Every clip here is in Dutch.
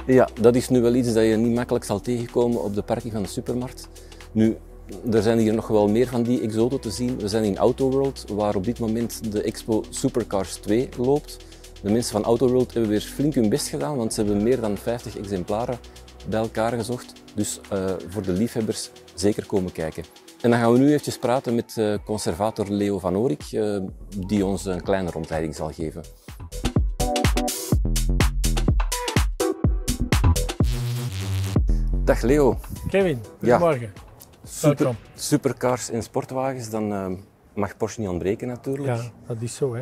Ja, dat is nu wel iets dat je niet makkelijk zal tegenkomen op de parking van de supermarkt. Nu, er zijn hier nog wel meer van die exoten te zien. We zijn in Autoworld, waar op dit moment de expo Supercars 2 loopt. De mensen van Autoworld hebben weer flink hun best gedaan, want ze hebben meer dan 50 exemplaren bij elkaar gezocht. Dus voor de liefhebbers zeker komen kijken. En dan gaan we nu eventjes praten met conservator Leo van Oorik, die ons een kleine rondleiding zal geven. Dag Leo. Kevin, goedemorgen. Ja, supercars en sportwagens, dan mag Porsche niet ontbreken natuurlijk. Ja, dat is zo. Hè.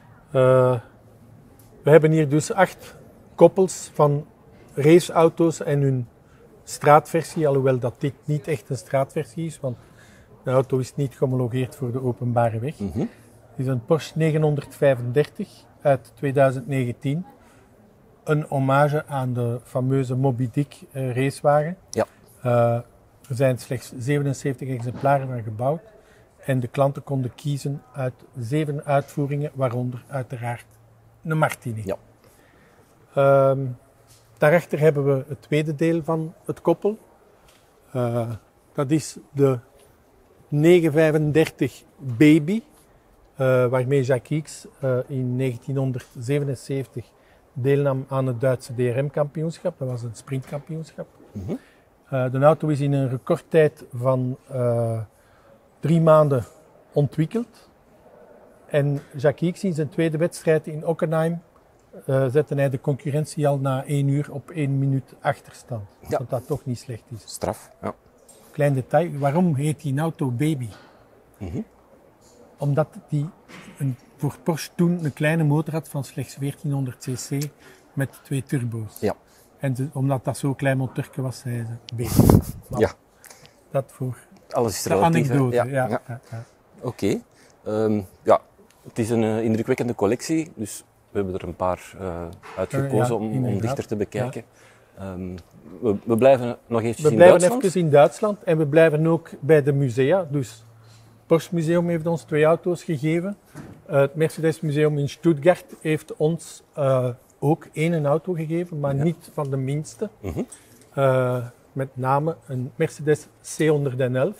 We hebben hier dus 8 koppels van raceauto's en hun straatversie, alhoewel dat dit niet echt een straatversie is, want de auto is niet gehomologeerd voor de openbare weg. Het is een Porsche 935 uit 2019. Een hommage aan de fameuze Moby Dick racewagen. Ja. Er zijn slechts 77 exemplaren van gebouwd. En de klanten konden kiezen uit 7 uitvoeringen, waaronder uiteraard een Martini. Ja. Daarachter hebben we het tweede deel van het koppel. Dat is de 935 Baby, waarmee Jacques X in 1977 deelnam aan het Duitse DRM-kampioenschap. Dat was een sprintkampioenschap. De auto is in een recordtijd van 3 maanden ontwikkeld. En Jacques X in zijn tweede wedstrijd in Hockenheim zette hij de concurrentie al na 1 uur op 1 minuut achterstand. Ja. Wat dat toch niet slecht is. Straf, ja. Klein detail, waarom heet die auto Baby? Omdat die voor Porsche toen een kleine motor had van slechts 1400 cc met 2 turbo's. Ja. En omdat dat zo'n klein motorje was, zei ze Baby. Ja. Dat voor Alles is de relatief. anekdote. Ja. Ja. Oké. Ja, het is een indrukwekkende collectie, dus we hebben er een paar uitgekozen om dichter te bekijken. Ja. We blijven nog eventjes in Duitsland. We blijven even in Duitsland en we blijven ook bij de musea. Dus het Porsche Museum heeft ons 2 auto's gegeven. Het Mercedes Museum in Stuttgart heeft ons ook 1 auto gegeven, maar niet van de minste. Met name een Mercedes C111.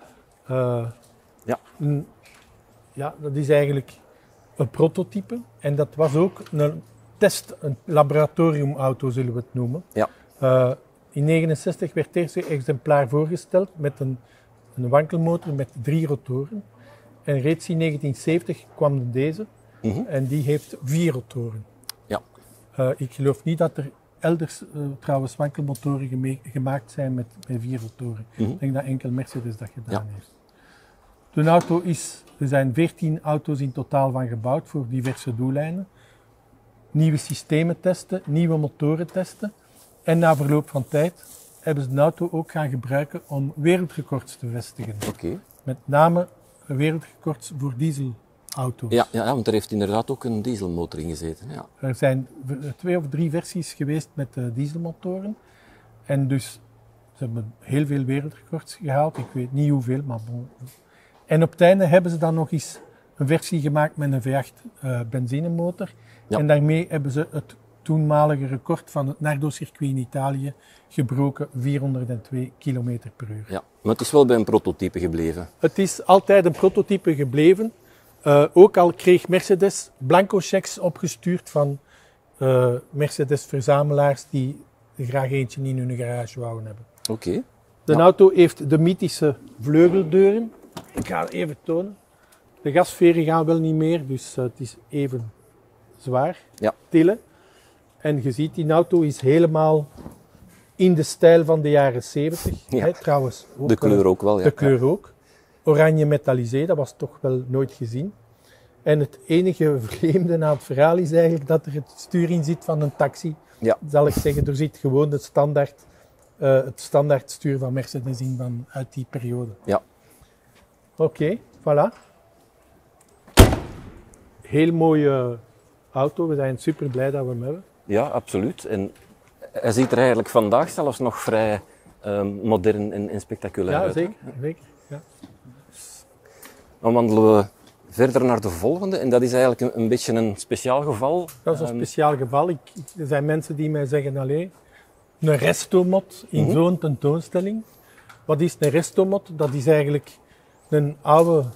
Dat is eigenlijk een prototype. En dat was ook een een laboratoriumauto zullen we het noemen. Ja. In 1969 werd het eerste exemplaar voorgesteld met een wankelmotor met 3 rotoren. En reeds in 1970 kwam deze en die heeft 4 rotoren. Ja. Ik geloof niet dat er elders trouwens wankelmotoren gemaakt zijn met 4 rotoren. Ik denk dat enkel Mercedes dat gedaan heeft. De auto er zijn 14 auto's in totaal van gebouwd voor diverse doeleinden. Nieuwe systemen testen, nieuwe motoren testen. En na verloop van tijd hebben ze de auto ook gaan gebruiken om wereldrecords te vestigen. Oké. Met name wereldrecords voor dieselauto's. Ja, want er heeft inderdaad ook een dieselmotor in gezeten. Ja. Er zijn 2 of 3 versies geweest met dieselmotoren. En dus ze hebben heel veel wereldrecords gehaald. Ik weet niet hoeveel, maar bon. En op het einde hebben ze dan nog eens een versie gemaakt met een V8 benzinemotor. Ja. En daarmee hebben ze het toenmalige record van het Nardo-circuit in Italië gebroken, 402 km per uur. Ja, maar het is wel bij een prototype gebleven. Het is altijd een prototype gebleven. Ook al kreeg Mercedes blanco checks opgestuurd van Mercedes-verzamelaars die er graag eentje in hun garage wouden hebben. Oké. De auto heeft de mythische vleugeldeuren. Ik ga het even tonen. De gasveren gaan wel niet meer, dus het is even zwaar tillen. En je ziet, die auto is helemaal in de stijl van de jaren 70. Ja. Hè, trouwens. Ook, de kleur ook wel, ja. De kleur ook. Oranje metallisé, dat was toch wel nooit gezien. En het enige vreemde aan het verhaal is eigenlijk dat er het stuur in zit van een taxi. Ja. Zal ik zeggen, er zit gewoon het standaard stuur van Mercedes in uit die periode. Ja. Oké, voilà. Heel mooie auto, we zijn super blij dat we hem hebben. Ja, absoluut. En hij ziet er eigenlijk vandaag zelfs nog vrij modern en spectaculair uit. Ja, zeker. Ja. Dan wandelen we verder naar de volgende en dat is eigenlijk een beetje een speciaal geval. Dat is een speciaal geval. Er zijn mensen die mij zeggen, allee, een restomod in zo'n tentoonstelling. Wat is een restomod? Dat is eigenlijk een oude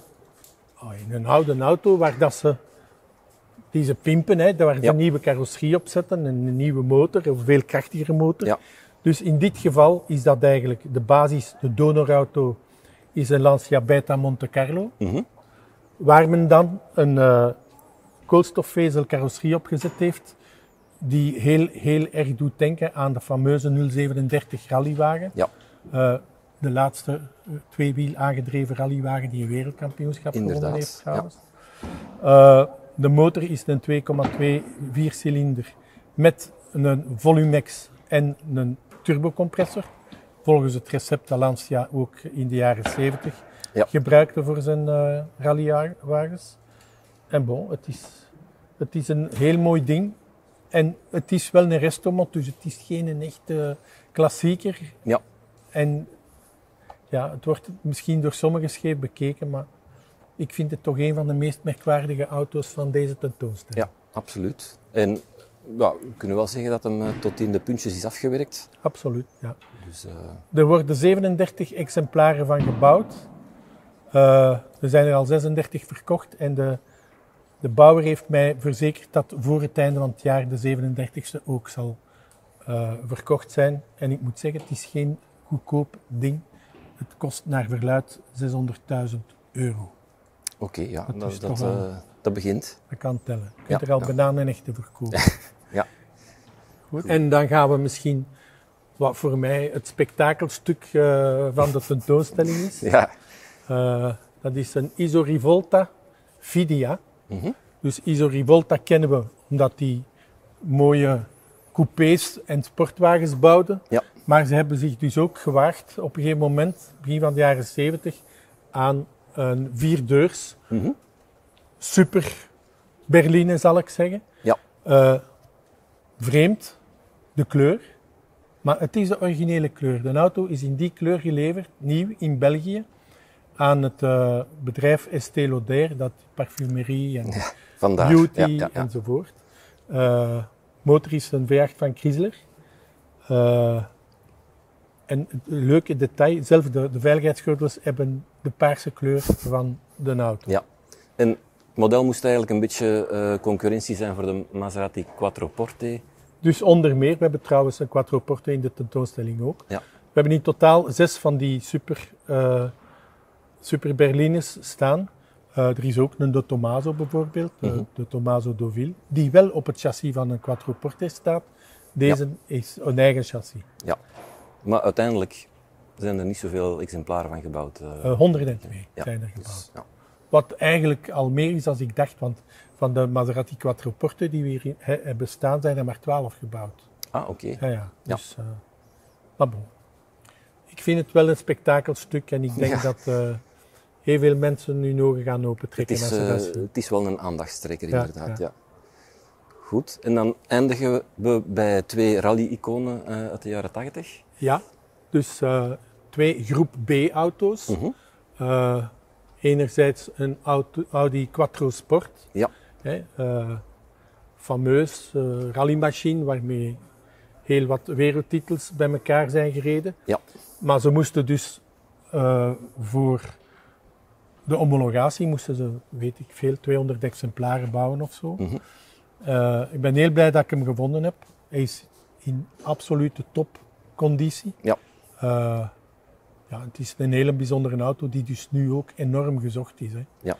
auto waar dat ze die ze pimpen, hè, waar ze een nieuwe carrosserie op zetten, een nieuwe motor, een veel krachtigere motor. Ja. Dus in dit geval is dat eigenlijk de basis, de donorauto is een Lancia Beta Monte Carlo, waar men dan een koolstofvezel carrosserie opgezet heeft, die heel erg doet denken aan de fameuze 037 rallywagen. Ja. De laatste tweewiel aangedreven rallywagen die een wereldkampioenschap gewonnen heeft trouwens. Ja. De motor is een 2,2 viercilinder met een Volumex en een turbocompressor. Volgens het recept dat Lancia ook in de jaren 70 gebruikte voor zijn rallywagens. En bon, het is een heel mooi ding. En het is wel een restomod, dus het is geen echte klassieker. Ja. En ja, het wordt misschien door sommigen scheef bekeken, maar ik vind het toch een van de meest merkwaardige auto's van deze tentoonstelling. Ja, absoluut. En ja, we kunnen wel zeggen dat hem tot in de puntjes is afgewerkt. Absoluut, ja. Dus, er worden 37 exemplaren van gebouwd. Er zijn er al 36 verkocht en de bouwer heeft mij verzekerd dat voor het einde van het jaar de 37e ook zal verkocht zijn. En ik moet zeggen, het is geen goedkoop ding. Het kost naar verluidt €600.000. Oké, ja, dat begint. Dat kan tellen. Je kunt er al bananen echte verkopen. Ja. Goed. En dan gaan we misschien, wat voor mij het spektakelstuk van de tentoonstelling is. Ja. Dat is een Iso Rivolta Fidia. Dus Iso Rivolta kennen we omdat die mooie coupés en sportwagens bouwden. Ja. Maar ze hebben zich dus ook gewaagd op een gegeven moment, begin van de jaren 70, aan een 4-deurs super berline, zal ik zeggen. Ja. Vreemd, de kleur, maar het is de originele kleur. De auto is in die kleur geleverd, nieuw in België, aan het bedrijf Estée Lauder, dat parfumerie en beauty enzovoort. Motor is een V8 van Chrysler. En het leuke detail, zelfs de veiligheidsgordels hebben de paarse kleur van de auto. Ja, en het model moest eigenlijk een beetje concurrentie zijn voor de Maserati Quattroporte. Dus onder meer, we hebben trouwens een Quattroporte in de tentoonstelling ook. Ja. We hebben in totaal 6 van die super berlines staan. Er is ook een De Tomaso bijvoorbeeld, de Tomaso Deauville, die wel op het chassis van een Quattroporte staat. Deze is een eigen chassis. Ja, maar uiteindelijk zijn er niet zoveel exemplaren van gebouwd. 102 zijn er gebouwd. Dus, wat eigenlijk al meer is dan ik dacht, want van de Maserati Quattroporte die we hier hebben staan, zijn er maar 12 gebouwd. Ah, oké. Ja. Dus, maar bon. Ik vind het wel een spektakelstuk en ik denk dat heel veel mensen hun ogen gaan opentrekken. Het is wel een aandachtstrekker, inderdaad. Ja. Goed, en dan eindigen we bij 2 rally-iconen uit de jaren 80. Ja, dus 2 groep B-auto's. Enerzijds een Audi Quattro Sport. Ja. Fameus rallymachine waarmee heel wat wereldtitels bij elkaar zijn gereden. Ja. Maar ze moesten dus voor de homologatie moesten ze, weet ik veel, 200 exemplaren bouwen of zo. Ik ben heel blij dat ik hem gevonden heb. Hij is in absolute topconditie. Ja. Het is een hele bijzondere auto die dus nu ook enorm gezocht is. Hè. Ja.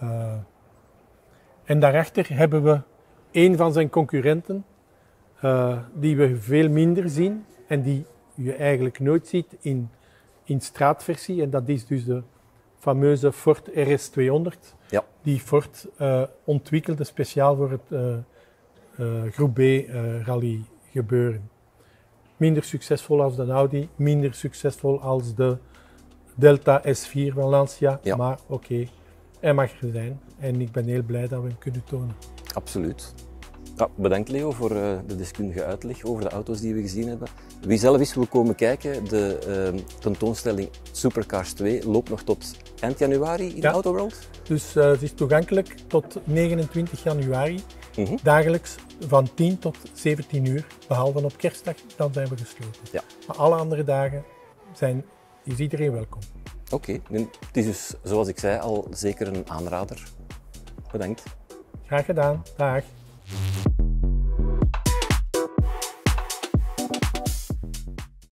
En daarachter hebben we een van zijn concurrenten die we veel minder zien en die je eigenlijk nooit ziet in straatversie. En dat is dus de fameuze Ford RS200. Ja. Die Ford ontwikkelde speciaal voor het Groep B rally gebeuren. Minder succesvol als de Audi, minder succesvol als de Delta S4 van Lancia. Ja. Maar oké, hij mag er zijn. En ik ben heel blij dat we hem kunnen tonen. Absoluut. Ja, bedankt Leo voor de deskundige uitleg over de auto's die we gezien hebben. Wie zelf eens wil komen kijken, de tentoonstelling Supercars 2 loopt nog tot eind januari in Autoworld. Dus het is toegankelijk tot 29 januari. Dagelijks van 10 tot 17 uur, behalve op kerstdag, dan zijn we gesloten. Ja. Maar alle andere dagen is iedereen welkom. Oké, het is dus, zoals ik zei, al zeker een aanrader. Bedankt. Graag gedaan. Dag.